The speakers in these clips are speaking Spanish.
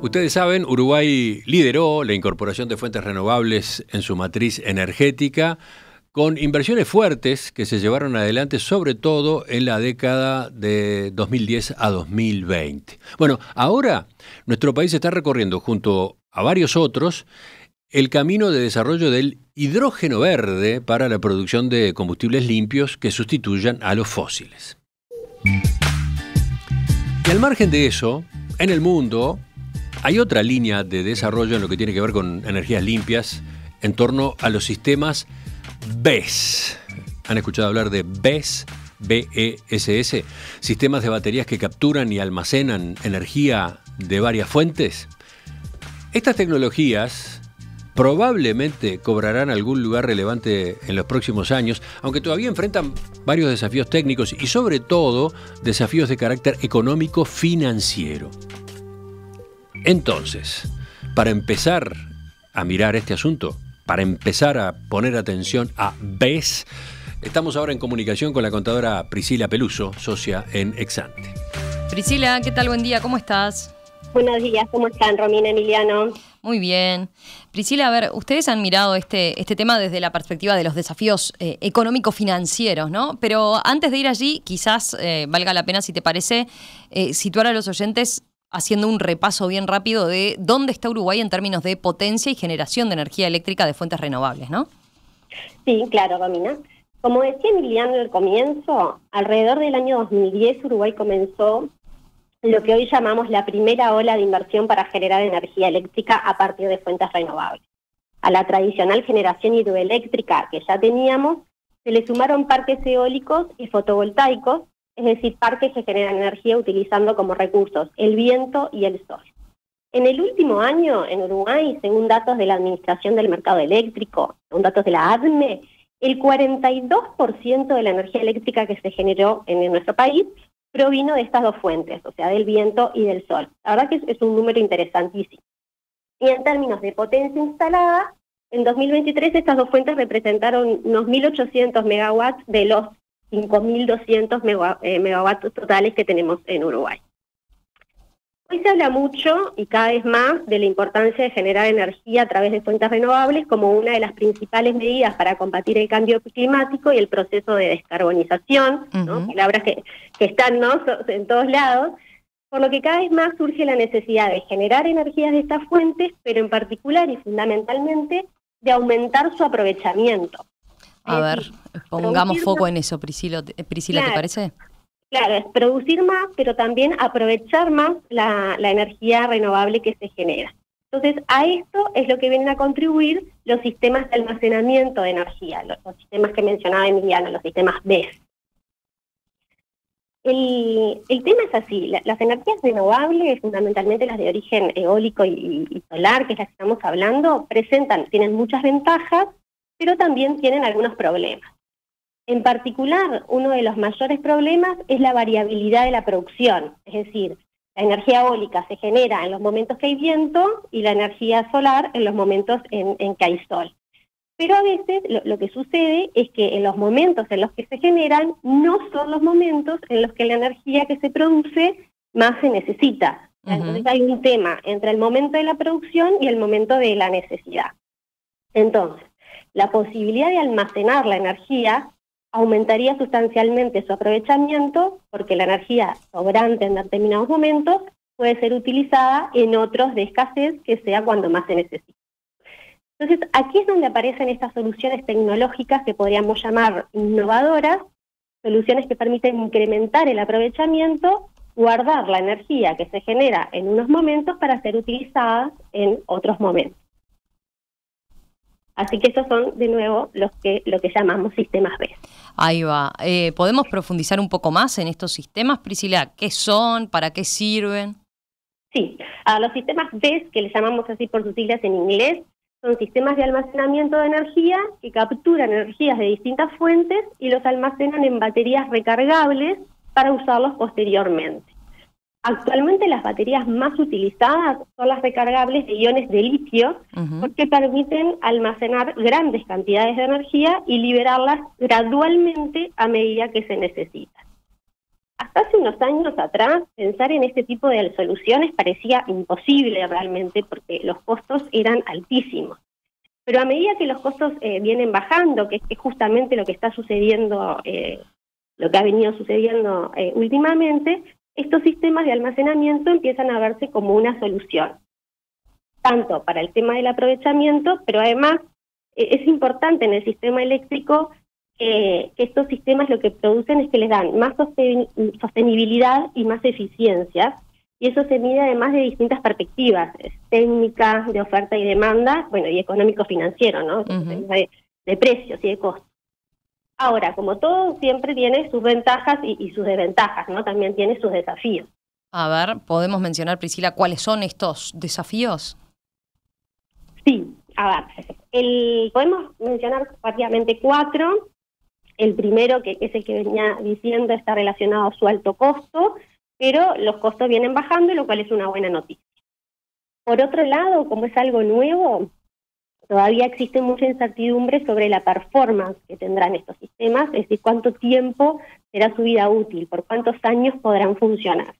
Ustedes saben, Uruguay lideró la incorporación de fuentes renovables en su matriz energética con inversiones fuertes que se llevaron adelante sobre todo en la década de 2010 a 2020. Bueno, ahora nuestro país está recorriendo junto a varios otros el camino de desarrollo del hidrógeno verde para la producción de combustibles limpios que sustituyan a los fósiles. Y al margen de eso, en el mundo hay otra línea de desarrollo en lo que tiene que ver con energías limpias en torno a los sistemas BESS. ¿Han escuchado hablar de BESS? BESS, sistemas de baterías que capturan y almacenan energía de varias fuentes. Estas tecnologías probablemente cobrarán algún lugar relevante en los próximos años, aunque todavía enfrentan varios desafíos técnicos y sobre todo desafíos de carácter económico-financiero. Entonces, para empezar a mirar este asunto, para empezar a poner atención a BESS, estamos ahora en comunicación con la contadora Priscila Peluso, socia en Exante. Priscila, ¿qué tal? Buen día, ¿cómo estás? Buenos días, ¿cómo están, Romina, Emiliano? Muy bien. Priscila, a ver, ustedes han mirado este tema desde la perspectiva de los desafíos económico-financieros, ¿no? Pero antes de ir allí, quizás valga la pena, si te parece, situar a los oyentes haciendo un repaso bien rápido de dónde está Uruguay en términos de potencia y generación de energía eléctrica de fuentes renovables, ¿no? Sí, claro, Romina. Como decía Emiliano al comienzo, alrededor del año 2010 Uruguay comenzó lo que hoy llamamos la primera ola de inversión para generar energía eléctrica a partir de fuentes renovables. A la tradicional generación hidroeléctrica que ya teníamos, se le sumaron parques eólicos y fotovoltaicos, es decir, parques que generan energía utilizando como recursos el viento y el sol. En el último año, en Uruguay, según datos de la Administración del Mercado Eléctrico, según datos de la ADME, el 42% de la energía eléctrica que se generó en nuestro país provino de estas dos fuentes, o sea, del viento y del sol. La verdad que es un número interesantísimo. Y en términos de potencia instalada, en 2023 estas dos fuentes representaron unos 1.800 megawatts de los 5.200 megawatts totales que tenemos en Uruguay. Hoy se habla mucho y cada vez más de la importancia de generar energía a través de fuentes renovables como una de las principales medidas para combatir el cambio climático y el proceso de descarbonización, ¿no? Palabras que están, ¿no?, en todos lados, por lo que cada vez más surge la necesidad de generar energías de estas fuentes, pero en particular y fundamentalmente de aumentar su aprovechamiento. A ver, pongamos foco en eso, Priscila, claro, ¿te parece? Claro, es producir más, pero también aprovechar más la energía renovable que se genera. Entonces, a esto es lo que vienen a contribuir los sistemas de almacenamiento de energía, los sistemas que mencionaba Emiliano, los sistemas BESS. El tema es así, las energías renovables, fundamentalmente las de origen eólico y solar, que es las que estamos hablando, tienen muchas ventajas, pero también tienen algunos problemas. En particular, uno de los mayores problemas es la variabilidad de la producción, es decir, la energía eólica se genera en los momentos que hay viento y la energía solar en los momentos en que hay sol. Pero a veces lo que sucede es que en los momentos en los que se generan no son los momentos en los que la energía que se produce más se necesita. Entonces hay un tema entre el momento de la producción y el momento de la necesidad. Entonces, la posibilidad de almacenar la energía aumentaría sustancialmente su aprovechamiento porque la energía sobrante en determinados momentos puede ser utilizada en otros de escasez que sea cuando más se necesita. Entonces, aquí es donde aparecen estas soluciones tecnológicas que podríamos llamar innovadoras, soluciones que permiten incrementar el aprovechamiento, guardar la energía que se genera en unos momentos para ser utilizada en otros momentos. Así que esos son, de nuevo, lo que llamamos sistemas BESS. Ahí va. ¿Podemos profundizar un poco más en estos sistemas, Priscila? ¿Qué son? ¿Para qué sirven? Sí, a los sistemas BESS, que le llamamos así por sus siglas en inglés, son sistemas de almacenamiento de energía que capturan energías de distintas fuentes y los almacenan en baterías recargables para usarlos posteriormente. Actualmente las baterías más utilizadas son las recargables de iones de litio, porque permiten almacenar grandes cantidades de energía y liberarlas gradualmente a medida que se necesitan. hasta hace unos años atrás, pensar en este tipo de soluciones parecía imposible realmente porque los costos eran altísimos. Pero a medida que los costos vienen bajando, que es justamente lo que está sucediendo, lo que ha venido sucediendo últimamente, estos sistemas de almacenamiento empiezan a verse como una solución, tanto para el tema del aprovechamiento, pero además es importante en el sistema eléctrico que estos sistemas lo que producen es que les dan más sostenibilidad y más eficiencia, y eso se mide además de distintas perspectivas, técnicas, de oferta y demanda, bueno, y económico-financiero, ¿no? De precios y de costos. Ahora, como todo, siempre tiene sus ventajas y sus desventajas, ¿no? También tiene sus desafíos. A ver, ¿podemos mencionar, Priscila, cuáles son estos desafíos? Sí, a ver, podemos mencionar rápidamente 4. El primero, que es el que venía diciendo, está relacionado a su alto costo, pero los costos vienen bajando, lo cual es una buena noticia. Por otro lado, como es algo nuevo, todavía existe mucha incertidumbre sobre la performance que tendrán estos sistemas, es decir, cuánto tiempo será su vida útil, por cuántos años podrán funcionar.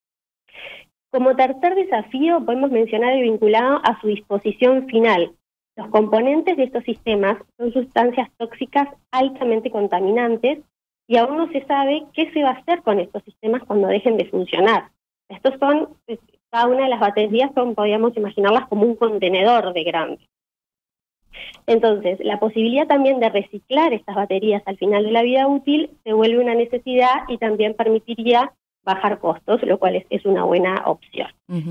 Como tercer desafío, podemos mencionar el vinculado a su disposición final. Los componentes de estos sistemas son sustancias tóxicas altamente contaminantes y aún no se sabe qué se va a hacer con estos sistemas cuando dejen de funcionar. Estos son, cada una de las baterías podríamos imaginarlas como un contenedor de grande. Entonces, la posibilidad también de reciclar estas baterías al final de la vida útil se vuelve una necesidad y también permitiría bajar costos, lo cual es una buena opción.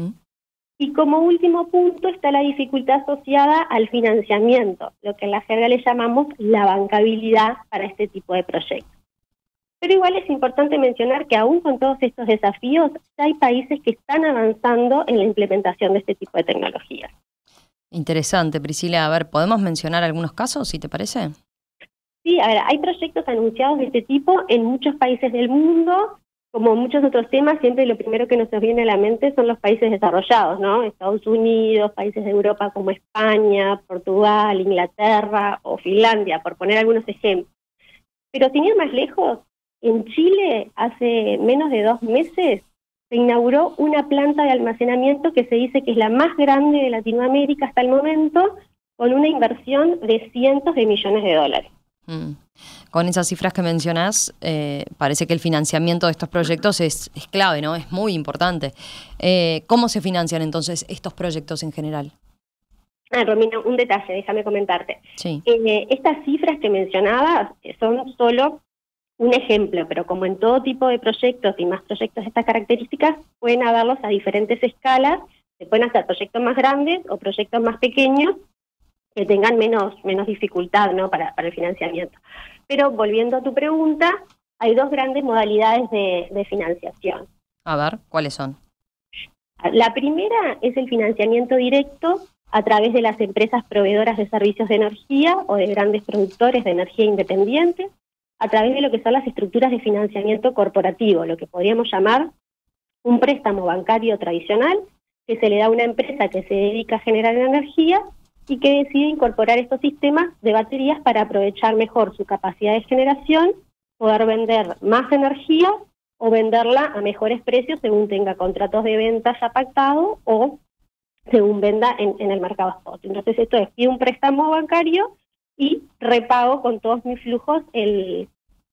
Y como último punto está la dificultad asociada al financiamiento, lo que en la jerga le llamamos la bancabilidad para este tipo de proyectos. Pero igual es importante mencionar que aún con todos estos desafíos, ya hay países que están avanzando en la implementación de este tipo de tecnologías. Interesante, Priscila. A ver, ¿podemos mencionar algunos casos, si te parece? Sí, a ver, hay proyectos anunciados de este tipo en muchos países del mundo. Como muchos otros temas, siempre lo primero que nos viene a la mente son los países desarrollados, ¿no? Estados Unidos, países de Europa como España, Portugal, Inglaterra o Finlandia, por poner algunos ejemplos. Pero sin ir más lejos, en Chile, hace menos de 2 meses, se inauguró una planta de almacenamiento que se dice que es la más grande de Latinoamérica hasta el momento, con una inversión de cientos de millones de dólares. Con esas cifras que mencionás, parece que el financiamiento de estos proyectos es clave, ¿no? Es muy importante. ¿Cómo se financian entonces estos proyectos en general? Romina, un detalle, déjame comentarte. Sí. Estas cifras que mencionabas son solo un ejemplo, pero como en todo tipo de proyectos y más proyectos de estas características, pueden haberlos a diferentes escalas, se pueden hacer proyectos más grandes o proyectos más pequeños que tengan menos dificultad, ¿no? para el financiamiento. Pero volviendo a tu pregunta, hay 2 grandes modalidades de financiación. A ver, ¿cuáles son? La primera es el financiamiento directo a través de las empresas proveedoras de servicios de energía o de grandes productores de energía independientes, a través de lo que son las estructuras de financiamiento corporativo, lo que podríamos llamar un préstamo bancario tradicional, que se le da a una empresa que se dedica a generar energía y que decide incorporar estos sistemas de baterías para aprovechar mejor su capacidad de generación, poder vender más energía o venderla a mejores precios según tenga contratos de venta ya pactados o según venda en el mercado spot. Entonces esto es un préstamo bancario y repago con todos mis flujos ese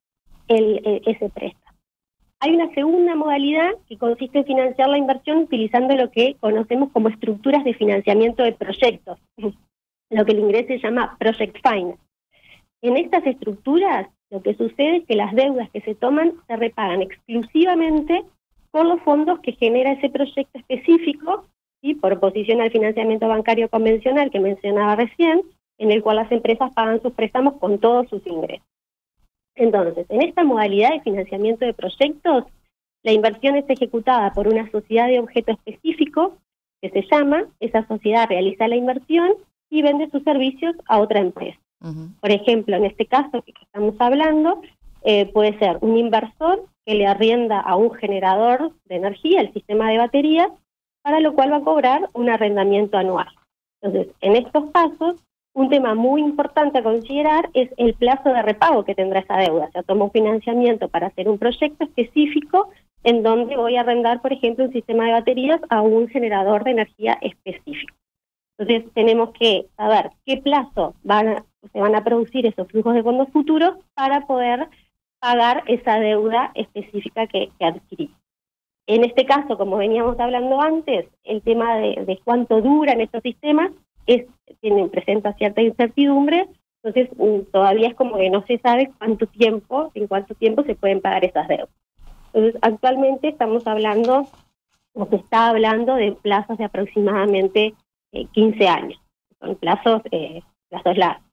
préstamo. Hay una segunda modalidad que consiste en financiar la inversión utilizando lo que conocemos como estructuras de financiamiento de proyectos, lo que el inglés se llama Project Finance. En estas estructuras, lo que sucede es que las deudas que se toman se repagan exclusivamente con los fondos que genera ese proyecto específico, y por oposición al financiamiento bancario convencional que mencionaba recién, en el cual las empresas pagan sus préstamos con todos sus ingresos. Entonces, en esta modalidad de financiamiento de proyectos, la inversión es ejecutada por una sociedad de objeto específico, que se llama, esa sociedad realiza la inversión y vende sus servicios a otra empresa. Por ejemplo, en este caso que estamos hablando, puede ser un inversor que le arrienda a un generador de energía, el sistema de baterías, para lo cual va a cobrar un arrendamiento anual. Entonces, en estos casos, un tema muy importante a considerar es el plazo de repago que tendrá esa deuda. O sea, toma un financiamiento para hacer un proyecto específico en donde voy a arrendar, por ejemplo, un sistema de baterías a un generador de energía específico. Entonces tenemos que saber qué plazo se van a producir esos flujos de fondos futuros para poder pagar esa deuda específica que adquirí. En este caso, como veníamos hablando antes, el tema de cuánto duran estos sistemas presenta cierta incertidumbre, entonces todavía es como que no se sabe en cuánto tiempo se pueden pagar esas deudas. Entonces actualmente estamos hablando, o se está hablando de plazos de aproximadamente 15 años, son plazos largos.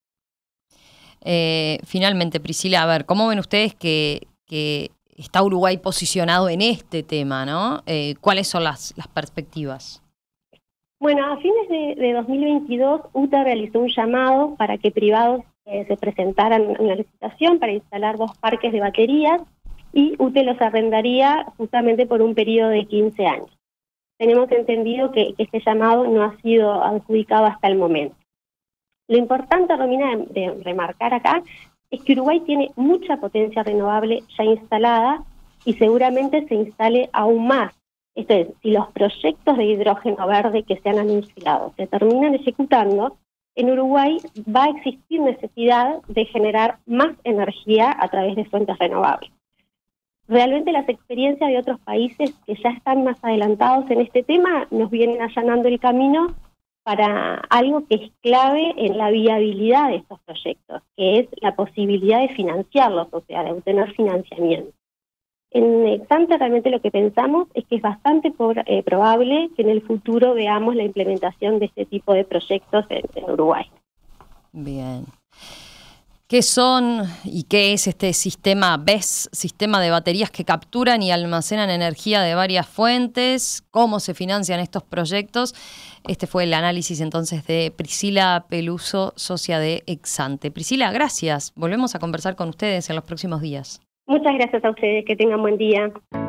Finalmente, Priscila, a ver, ¿cómo ven ustedes que está Uruguay posicionado en este tema, ¿no? ¿Cuáles son las perspectivas? Bueno, a fines de 2022, UTE realizó un llamado para que privados se presentaran en una licitación para instalar 2 parques de baterías, y UTE los arrendaría justamente por un periodo de 15 años. Tenemos entendido que este llamado no ha sido adjudicado hasta el momento. Lo importante, Romina, de remarcar acá es que Uruguay tiene mucha potencia renovable ya instalada y seguramente se instale aún más. Esto es, si los proyectos de hidrógeno verde que se han anunciado se terminan ejecutando, en Uruguay va a existir necesidad de generar más energía a través de fuentes renovables. Realmente las experiencias de otros países que ya están más adelantados en este tema nos vienen allanando el camino para algo que es clave en la viabilidad de estos proyectos, que es la posibilidad de financiarlos, o sea, de obtener financiamiento. En Exante realmente lo que pensamos es que es bastante probable que en el futuro veamos la implementación de este tipo de proyectos en Uruguay. Bien. ¿Qué son y qué es este sistema BESS, sistema de baterías que capturan y almacenan energía de varias fuentes? ¿Cómo se financian estos proyectos? Este fue el análisis entonces de Priscila Peluso, socia de Exante. Priscila, gracias. Volvemos a conversar con ustedes en los próximos días. Muchas gracias a ustedes. Que tengan buen día.